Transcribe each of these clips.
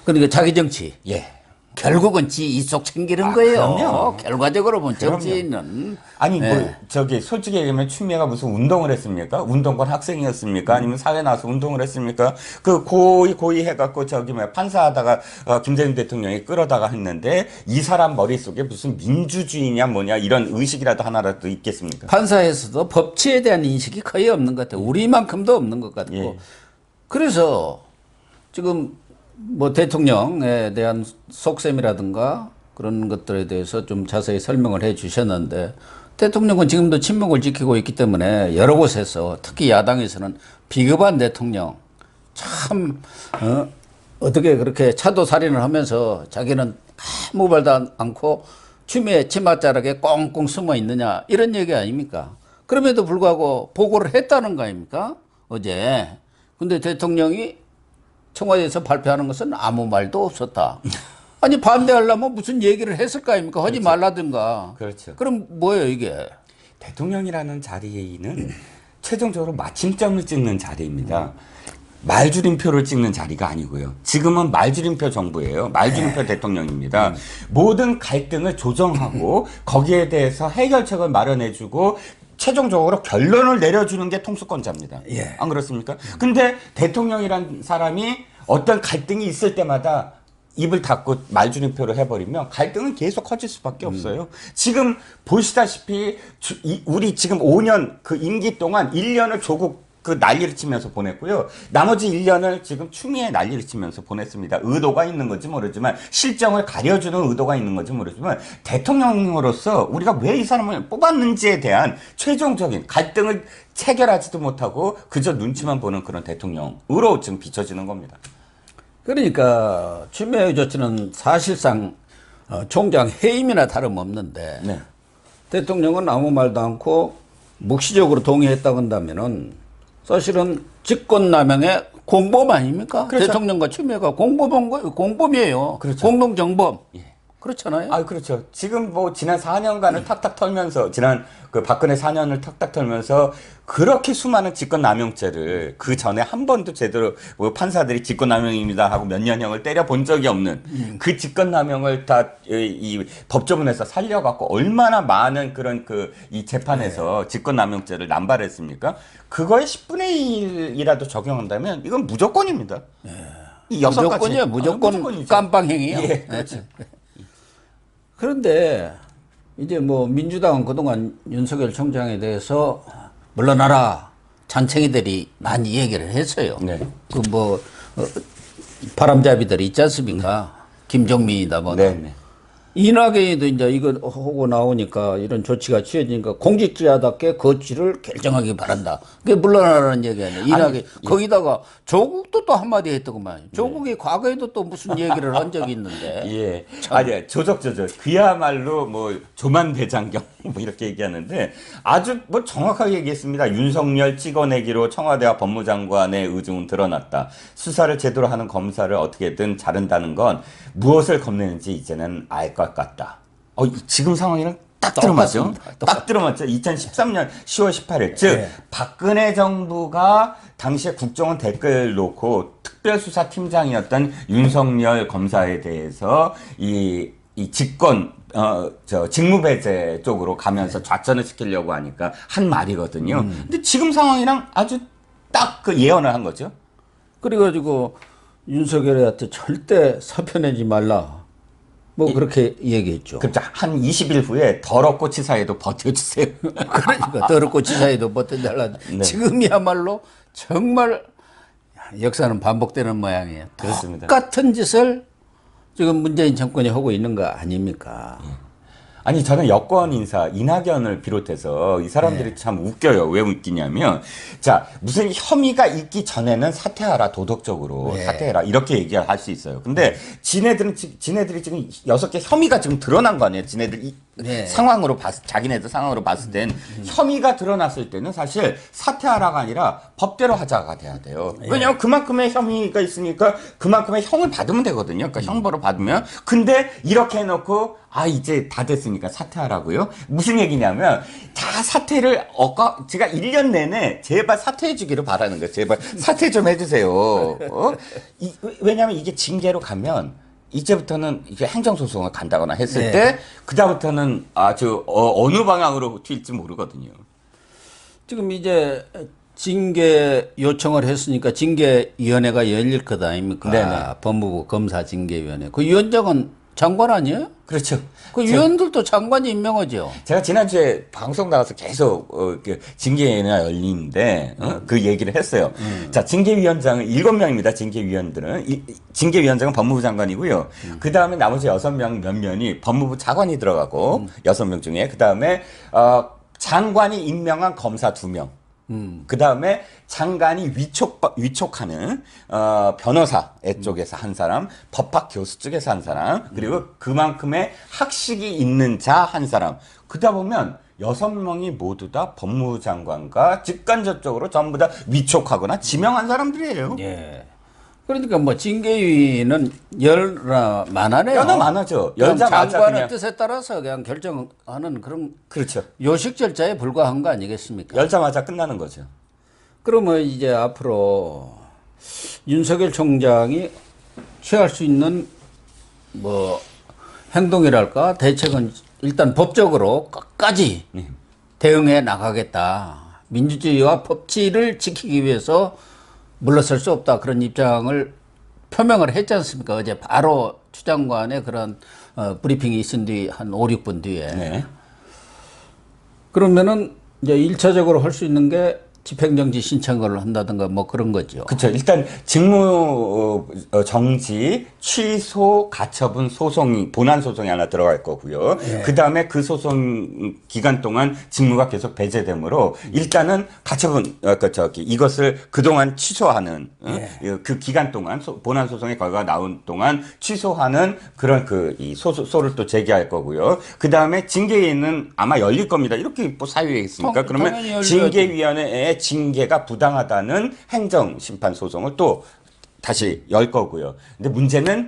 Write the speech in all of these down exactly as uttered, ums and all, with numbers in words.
그러니까 자기 정치. 예. 결국은 지 이속 챙기는 아, 거예요. 그럼요. 결과적으로 보면 그럼요. 정치인은. 아니 네. 뭐 저기 솔직히 얘기하면 추미애가 무슨 운동을 했습니까? 운동권 학생이었습니까? 아니면 사회 나와서 운동을 했습니까? 그 고의 고의 해갖고 저기 뭐 판사하다가 어, 김대중 대통령이 끌어다가 했는데 이 사람 머릿속에 무슨 민주주의냐 뭐냐 이런 의식이라도 하나라도 있겠습니까? 판사에서도 법치에 대한 인식이 거의 없는 것 같아요. 우리만큼도 없는 것 같고. 예. 그래서 지금 뭐 대통령에 대한 속셈이라든가 그런 것들에 대해서 좀 자세히 설명을 해 주셨는데, 대통령은 지금도 침묵을 지키고 있기 때문에 여러 곳에서 특히 야당에서는 비겁한 대통령, 참 어, 어떻게 그렇게 차도살인을 하면서 자기는 아무 말도 않고 추미애 치맛자락에 꽁꽁 숨어 있느냐, 이런 얘기 아닙니까? 그럼에도 불구하고 보고를 했다는 거 아닙니까? 어제. 근데 대통령이 청와대에서 발표하는 것은 아무 말도 없었다. 아니 반대하려면 무슨 얘기를 했을 거 아닙니까? 하지 그렇죠. 말라든가. 그렇죠. 그럼 뭐예요 이게? 대통령이라는 자리에는 최종적으로 마침점을 찍는 자리입니다. 말줄임표를 찍는 자리가 아니고요. 지금은 말줄임표 정부예요. 말줄임표 네. 대통령입니다. 음. 모든 갈등을 조정하고 거기에 대해서 해결책을 마련해주고 최종적으로 결론을 내려주는 게 통수권자입니다. 예. 안 그렇습니까? 근데 대통령이란 사람이 어떤 갈등이 있을 때마다 입을 닫고 말줄임표를 해버리면 갈등은 계속 커질 수밖에 없어요. 음. 지금 보시다시피 주, 이, 우리 지금 오 년 그 임기 동안 일 년을 조국 그 난리를 치면서 보냈고요. 나머지 일 년을 지금 추미애 난리를 치면서 보냈습니다. 의도가 있는 건지 모르지만, 실정을 가려주는 의도가 있는 건지 모르지만, 대통령으로서 우리가 왜 이 사람을 뽑았는지에 대한 최종적인 갈등을 체결하지도 못하고 그저 눈치만 보는 그런 대통령으로 지금 비춰지는 겁니다. 그러니까 추미애 조치는 사실상 총장 해임이나 다름없는데 네. 대통령은 아무 말도 않고 묵시적으로 동의했다고 한다면은 사실은 직권남용의 공범 아닙니까? 그렇죠. 대통령과 추미애가 공범한 거, 공범이에요. 그렇죠. 공동정범. 예. 그렇잖아요. 아, 그렇죠. 지금 뭐 지난 사 년간을 음. 탁탁 털면서, 지난 그 박근혜 사 년을 탁탁 털면서 그렇게 수많은 직권남용죄를 그 전에 한 번도 제대로 뭐 판사들이 직권남용입니다 하고 몇 년형을 때려본 적이 없는 음. 그 직권남용을 다 이 법조문에서 살려갖고 얼마나 많은 그런 그 이 재판에서 네. 직권남용죄를 남발했습니까? 그거의 십분의 일이라도 적용한다면 이건 무조건입니다. 네. 이 여섯 무조건이요. 무조건 아, 깜빵행위요. 예, 그렇죠. 네. 그런데 이제 뭐 민주당은 그동안 윤석열 총장에 대해서 물러나라 잔챙이들이 많이 얘기를 했어요. 네. 그 뭐 어, 바람잡이들이 있지 않습니까? 김종민이다 뭐다. 네, 네. 이낙연이도 이제 이거 하고 나오니까 이런 조치가 취해지니까 공직자답게 거취를 결정하기 바란다. 그게 물러나라는 얘기 아니에요. 이낙연. 아니, 거기다가 조국도 또 한마디 했더구만. 조국이 네. 과거에도 또 무슨 얘기를 한 적이 있는데. 예. 아니, 조적조적. 그야말로 뭐 조만대장경 뭐 이렇게 얘기하는데 아주 뭐 정확하게 얘기했습니다. 윤석열 찍어내기로 청와대와 법무장관의 의중은 드러났다. 수사를 제대로 하는 검사를 어떻게든 자른다는 건 무엇을 겁내는지 이제는 알 것 같다. 어, 지금 상황이랑 딱 들어맞죠? 딱 들어맞죠? 이천십삼 년 시월 십팔일. 즉, 네. 박근혜 정부가 당시에 국정원 댓글 놓고 특별수사팀장이었던 윤석열 검사에 대해서 이, 이 직권, 어, 저, 직무배제 쪽으로 가면서 좌천을 시키려고 하니까 한 말이거든요. 음. 근데 지금 상황이랑 아주 딱 그 예언을 한 거죠. 그래가지고 윤석열한테 절대 사표 내지 말라. 뭐 그렇게 이, 얘기했죠. 그렇죠. 한 이십 일 후에 더럽고 치사에도 버텨주세요. 그러니까 더럽고 치사에도 버텨달라. 네. 지금이야말로 정말 역사는 반복되는 모양이에요. 그렇습니다. 똑같은 짓을 지금 문재인 정권이 하고 있는 거 아닙니까? 네. 아니 저는 여권 인사 이낙연을 비롯해서 이 사람들이 네. 참 웃겨요. 왜 웃기냐면 자 무슨 혐의가 있기 전에는 사퇴하라 도덕적으로 네. 사퇴해라 이렇게 얘기할 수 있어요. 근데 네. 지네들은 지네들이 지금 여섯 개 혐의가 지금 드러난 거 아니에요. 지네들 이 네. 상황으로 봤 자기네들 상황으로 봤을 땐 음. 혐의가 드러났을 때는 사실 사퇴하라가 아니라 법대로 하자가 돼야 돼요. 네. 왜냐하면 그만큼의 혐의가 있으니까 그만큼의 형을 받으면 되거든요. 그러니까 음. 형벌을 받으면 근데 이렇게 해놓고 아 이제 다 됐으니까 사퇴하라고요? 무슨 얘기냐면 다 사퇴를 어까 제가 일 년 내내 제발 사퇴해 주기를 바라는 거예요. 제발 사퇴 좀 해주세요. 어? 이, 왜냐하면 이게 징계로 가면 이제부터는 이제 행정소송을 간다거나 했을 네. 때 그다음부터는 아주 어, 어느 방향으로 튈지 모르거든요. 지금 이제 징계 요청을 했으니까 징계위원회가 열릴 것 아닙니까? 네네. 법무부 검사징계위원회. 그 위원장은 장관 아니에요? 그렇죠. 그 저- 위원들도 장관이 임명하죠. 제가 지난주에 방송 나가서 계속 어, 그 징계위원회가 열리는데 어, 그 얘기를 했어요. 음. 자, 징계위원장은 일곱 명입니다. 징계위원들은 이, 이- 징계위원장은 법무부 장관이고요. 음. 그 다음에 나머지 여섯 명 몇 명이 법무부 차관이 들어가고 음. 여섯 명 중에 그 다음에 어, 장관이 임명한 검사 두 명. 음. 그 다음에 장관이 위촉, 위촉하는, 어, 변호사의 쪽에서 한 사람, 법학 교수 쪽에서 한 사람, 그리고 그만큼의 학식이 있는 자 한 사람. 그러다 보면 여섯 명이 모두 다 법무부 장관과 직간접적으로 전부 다 위촉하거나 지명한 사람들이에요. 예. 그러니까 뭐 징계위는 열나 만하네요. 연하 많아죠. 그럼 열자마자 장관의 그냥. 뜻에 따라서 그냥 결정하는 그런 그렇죠. 요식 절차에 불과한 거 아니겠습니까? 열자마자 끝나는 거죠. 그러면 이제 앞으로 윤석열 총장이 취할 수 있는 뭐 행동이랄까 대책은 일단 법적으로 끝까지 네. 대응해 나가겠다. 민주주의와 법치를 지키기 위해서 물러설 수 없다. 그런 입장을 표명을 했지 않습니까? 어제 바로 추 장관의 그런 어, 브리핑이 있은 뒤 한 오, 육 분 뒤에. 네. 그러면은 이제 일차적으로 할 수 있는 게 집행정지 신청을 한다든가 뭐 그런 거죠. 그렇죠. 일단 직무 어, 정지, 취소, 가처분 소송이 본안 소송이 하나 들어갈 거고요. 예. 그 다음에 그 소송 기간 동안 직무가 계속 배제되므로 일단은 가처분, 어, 그 저기 이것을 그 동안 취소하는 어? 예. 그 기간 동안 소, 본안 소송의 결과가 나온 동안 취소하는 그런 그 이 소소 소를 또 제기할 거고요. 그 다음에 징계위는 아마 열릴 겁니다. 이렇게 뭐 사유에 있습니까? 당- 그러면 당연히 열려야지. 징계위원회에 징계가 부당하다는 행정 심판 소송을 또 다시 열 거고요. 근데 문제는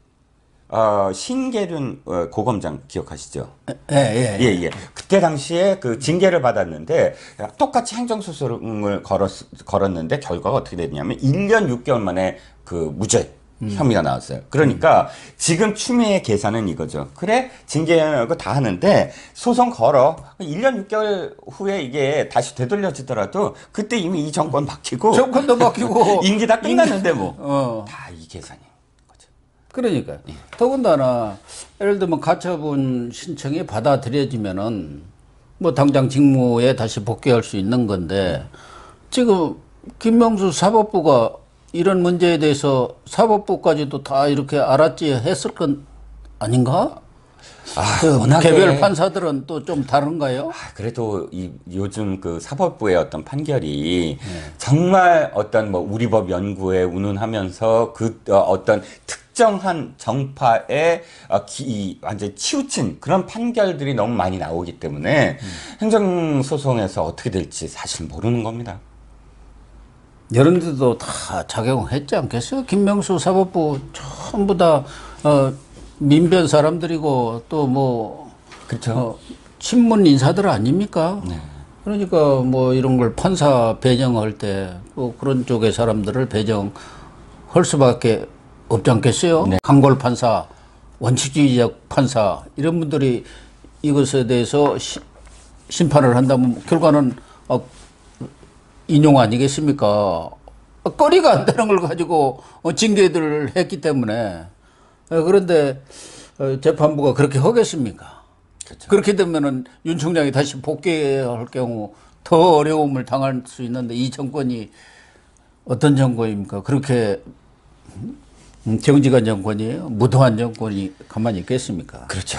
어, 신계륜 어, 고검장 기억하시죠? 예, 예. 예, 예. 그때 당시에 그 징계를 받았는데 똑같이 행정소송을 걸었, 걸었는데 결과가 어떻게 됐냐면 일 년 육 개월 만에 그 무죄. 혐의가 나왔어요. 그러니까 지금 추미애 계산은 이거죠. 그래, 징계하고 다 하는데 소송 걸어. 일 년 육 개월 후에 이게 다시 되돌려지더라도 그때 이미 이 정권 바뀌고 정권도 바뀌고 임기 다 끝났는데 뭐. 어. 다 이 계산이 거죠. 그러니까 더군다나 예를 들면 가처분 신청이 받아들여지면은 뭐 당장 직무에 다시 복귀할 수 있는 건데 지금 김명수 사법부가 이런 문제에 대해서 사법부까지도 다 이렇게 알았지 했을 건 아닌가? 아, 그 워낙에- 개별 판사들은 또 좀 다른가요? 아, 그래도 이 요즘 그 사법부의 어떤 판결이 정말 어떤 뭐 우리 법 연구에 운운하면서 그 어, 어떤 특정한 정파에 어, 기, 이 완전 치우친 그런 판결들이 너무 많이 나오기 때문에 행정소송에서 어떻게 될지 사실 모르는 겁니다. 이런 데도 다 작용했지 않겠어요? 김명수 사법부 전부 다 어, 민변 사람들이고 또 뭐 그렇죠. 어, 친문 인사들 아닙니까? 네. 그러니까 뭐 이런 걸 판사 배정할 때 또 그런 쪽의 사람들을 배정할 수밖에 없지 않겠어요? 네. 강골 판사, 원칙주의적 판사 이런 분들이 이것에 대해서 시, 심판을 한다면 결과는 어, 인용 아니겠습니까? 거리가 안 되는 걸 가지고 어, 징계들을 했기 때문에 어, 그런데 어, 재판부가 그렇게 하겠습니까? 그렇죠. 그렇게 되면은 윤 총장이 다시 복귀할 경우 더 어려움을 당할 수 있는데 이 정권이 어떤 정권입니까? 그렇게 음, 정직한 정권이에요? 무도한 정권이 가만히 있겠습니까? 그렇죠.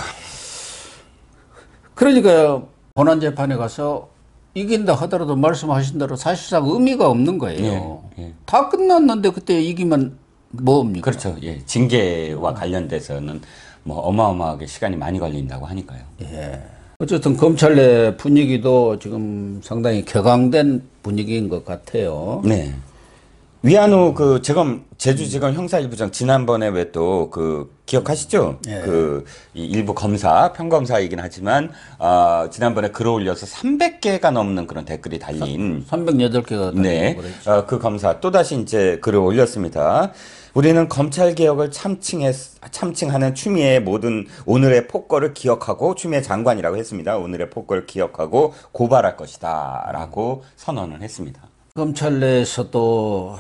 그러니까 본안 재판에 가서 이긴다 하더라도 말씀하신 대로 사실상 의미가 없는 거예요. 예, 예. 다 끝났는데 그때 이기면 뭐입니까? 그렇죠. 예. 징계와 관련돼서는 뭐 어마어마하게 시간이 많이 걸린다고 하니까요. 예. 어쨌든 검찰 내 분위기도 지금 상당히 격앙된 분위기인 것 같아요. 네. 위안호 그 지금 제주지검 형사 일 부장 지난번에 왜 또 그 기억하시죠? 예. 그 이 일부 검사 평검사이긴 하지만 아 지난번에 글을 올려서 삼백 개가 넘는 그런 댓글이 달린 삼백여덟 개가 네, 어, 그 검사 또다시 이제 글을 올렸습니다. 우리는 검찰 개혁을 참칭했, 참칭하는 추미애의 모든 오늘의 폭거를 기억하고 추미애 장관이라고 했습니다. 오늘의 폭거를 기억하고 고발할 것이다라고 선언을 했습니다. 검찰 내에서도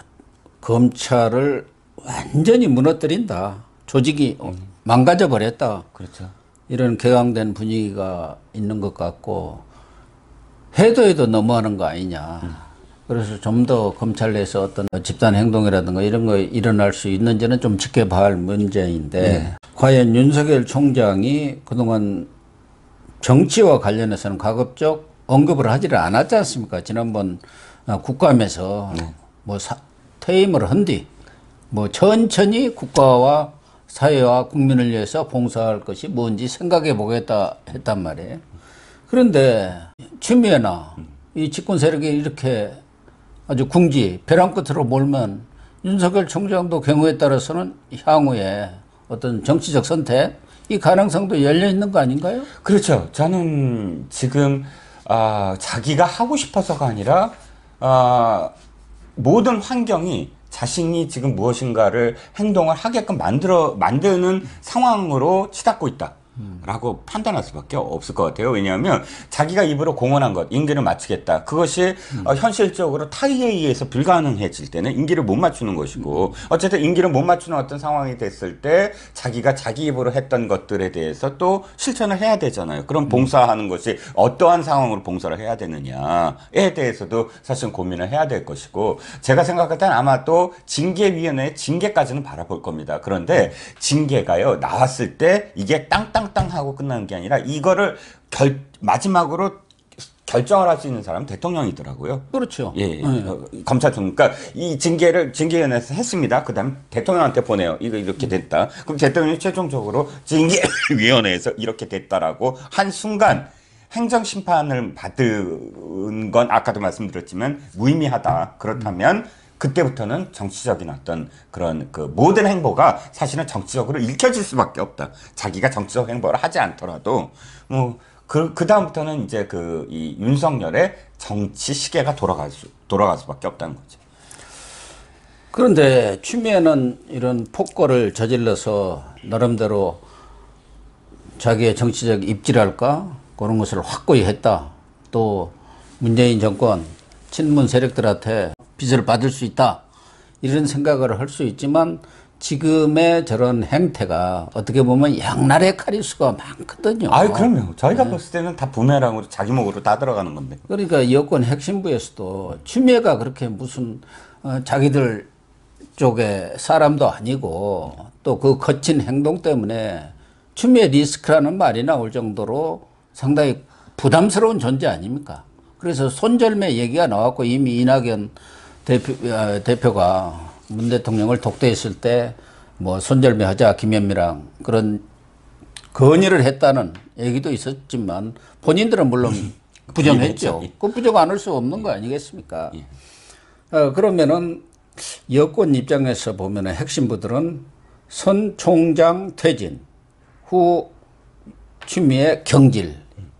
검찰을 완전히 무너뜨린다. 조직이 망가져 버렸다. 그렇죠. 이런 격앙된 분위기가 있는 것 같고 해도 해도 너무하는 거 아니냐. 음. 그래서 좀 더 검찰 내에서 어떤 집단 행동이라든가 이런 거 일어날 수 있는지는 좀 지켜봐야 할 문제인데 네. 과연 윤석열 총장이 그동안 정치와 관련해서는 가급적 언급을 하지를 않았지 않습니까? 지난번 국감에서 네. 뭐 사, 퇴임을 한 뒤 뭐 천천히 국가와 사회와 국민을 위해서 봉사할 것이 뭔지 생각해 보겠다 했단 말이에요. 그런데 추미애나 이 집권 세력이 이렇게 아주 궁지, 벼랑 끝으로 몰면 윤석열 총장도 경우에 따라서는 향후에 어떤 정치적 선택, 이 가능성도 열려 있는 거 아닌가요? 그렇죠. 저는 지금 아, 자기가 하고 싶어서가 아니라 아, 모든 환경이 자신이 지금 무엇인가를 행동을 하게끔 만들어 만드는 상황으로 치닫고 있다. 라고 판단할 수밖에 없을 것 같아요. 왜냐하면 자기가 입으로 공언한 것, 임기를 맞추겠다. 그것이 음. 어, 현실적으로 타의에 의해서 불가능해질 때는 임기를 못 맞추는 것이고 어쨌든 임기를 못 맞추는 어떤 상황이 됐을 때 자기가 자기 입으로 했던 것들에 대해서 또 실천을 해야 되잖아요. 그럼 봉사하는 것이 어떠한 상황으로 봉사를 해야 되느냐에 대해서도 사실 고민을 해야 될 것이고 제가 생각할 때는 아마 또 징계위원회의 징계까지는 바라볼 겁니다. 그런데 징계가요 나왔을 때 이게 땅땅 땅 하고 끝나는 게 아니라 이거를 결, 마지막으로 결정을 할 수 있는 사람은 대통령이더라고요. 그렇죠. 예, 예. 네. 어, 검찰총. 그러니까 이 징계를 징계위원회에서 했습니다. 그다음 대통령한테 보내요. 이거 이렇게 됐다. 그럼 대통령이 최종적으로 징계위원회에서 이렇게 됐다라고 한 순간 행정심판을 받은 건 아까도 말씀드렸지만 무의미하다. 그렇다면 그때부터는 정치적인 어떤 그런 그 모든 행보가 사실은 정치적으로 읽혀질 수밖에 없다. 자기가 정치적 행보를 하지 않더라도 뭐 그 그 다음부터는 이제 그 이 윤석열의 정치 시계가 돌아갈 수 돌아갈 수밖에 없다는 거죠. 그런데 추미애는 이런 폭거를 저질러서 나름대로 자기의 정치적 입지랄까 그런 것을 확고히 했다. 또 문재인 정권 친문 세력들한테 빚을 받을 수 있다. 이런 생각을 할 수 있지만 지금의 저런 행태가 어떻게 보면 양날의 칼일 수가 많거든요. 아, 그럼요. 저희가 네. 봤을 때는 다 부메랑으로 자기 목으로 다 들어가는 건데. 그러니까 여권 핵심부에서도 추미애가 그렇게 무슨 어, 자기들 쪽에 사람도 아니고 또 그 거친 행동 때문에 추미애 리스크라는 말이 나올 정도로 상당히 부담스러운 존재 아닙니까? 그래서 손절매 얘기가 나왔고 이미 이낙연 대표, 아, 대표가 문 대통령을 독대했을 때 뭐 손절매 하자 김현미랑 그런 건의를 했다는 얘기도 있었지만 본인들은 물론 부정했죠. 그 부정 안 할 수 없는 거 아니겠습니까? 어, 그러면은 여권 입장에서 보면은 핵심부들은 선 총장 퇴진 후 추미애 경질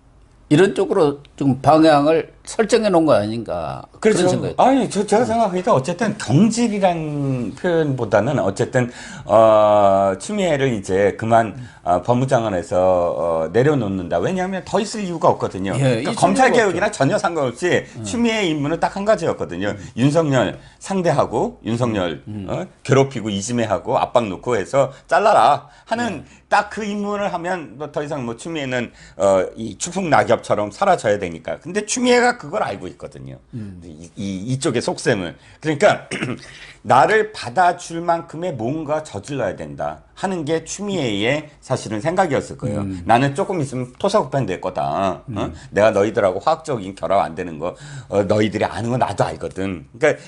이런 쪽으로 좀 방향을 설정해 놓은 거 아닌가. 그렇죠. 아니, 저, 제가 생각하기에 어쨌든 경질이란 표현보다는 어쨌든, 어, 추미애를 이제 그만, 어, 법무장관에서, 어, 내려놓는다. 왜냐하면 더 있을 이유가 없거든요. 예, 그러니까 검찰개혁이랑 전혀 상관없이 음. 추미애의 임무는 딱 한 가지였거든요. 음. 윤석열 상대하고, 윤석열, 음. 어, 괴롭히고 이지매하고 압박 놓고 해서 잘라라 하는 음. 딱 그 임무를 하면 뭐 더 이상 뭐 추미애는, 어, 이 추풍 낙엽처럼 사라져야 되니까. 근데 추미애가 그걸 알고 있거든요. 음. 이, 이, 이쪽의 속셈을. 그러니까 나를 받아줄 만큼의 뭔가 저질러야 된다 하는 게 추미애의 사실은 생각이었을 거예요. 음. 나는 조금 있으면 토사구팽 될 거다. 음. 어? 내가 너희들하고 화학적인 결합 안 되는 거 어, 너희들이 아는 거 나도 알거든. 그러니까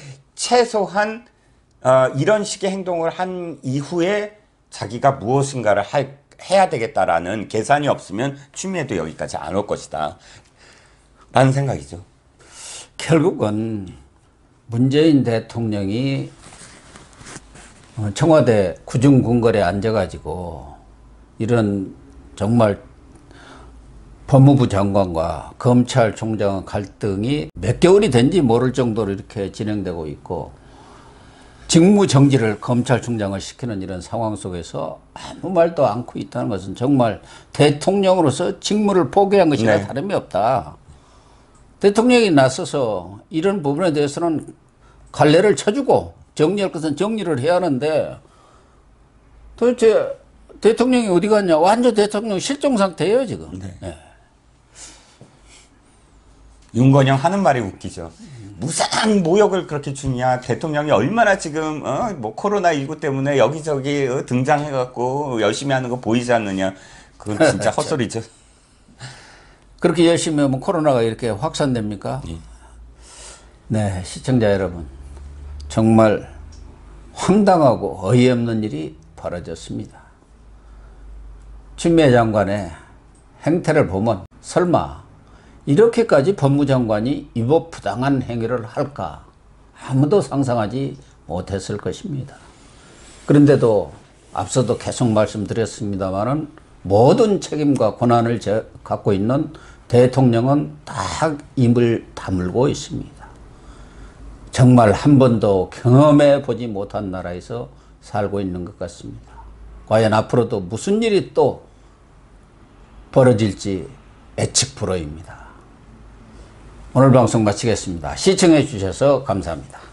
최소한 어, 이런 식의 행동을 한 이후에 자기가 무엇인가를 할, 해야 되겠다라는 계산이 없으면 추미애도 여기까지 안 올 것이다 라는 생각이죠. 결국은 문재인 대통령이 어, 청와대 구중궁궐에 앉아가지고 이런 정말 법무부 장관과 검찰총장 갈등이 몇 개월이 된지 모를 정도로 이렇게 진행되고 있고 직무 정지를 검찰총장을 시키는 이런 상황 속에서 아무 말도 않고 있다는 것은 정말 대통령으로서 직무를 포기한 것이나 네. 다름이 없다. 대통령이 나서서 이런 부분에 대해서는 갈래를 쳐주고 정리할 것은 정리를 해야 하는데 도대체 대통령이 어디 갔냐. 완전 대통령 실종 상태예요 지금. 네. 네. 윤건영 하는 말이 웃기죠. 무상 모욕을 그렇게 주냐. 대통령이 얼마나 지금 어, 뭐 코로나십구 때문에 여기저기 어, 등장해갖고 열심히 하는 거 보이지 않느냐. 그건 진짜 헛소리죠. 그렇게 열심히 하면 코로나가 이렇게 확산됩니까? 예. 네, 시청자 여러분. 정말 황당하고 어이없는 일이 벌어졌습니다. 추미애 장관의 행태를 보면 설마 이렇게까지 법무장관이 위법부당한 행위를 할까? 아무도 상상하지 못했을 것입니다. 그런데도 앞서도 계속 말씀드렸습니다마는 모든 책임과 권한을 갖고 있는 대통령은 다 입을 다물고 있습니다. 정말 한 번도 경험해 보지 못한 나라에서 살고 있는 것 같습니다. 과연 앞으로도 무슨 일이 또 벌어질지 예측 불허입니다. 오늘 방송 마치겠습니다. 시청해 주셔서 감사합니다.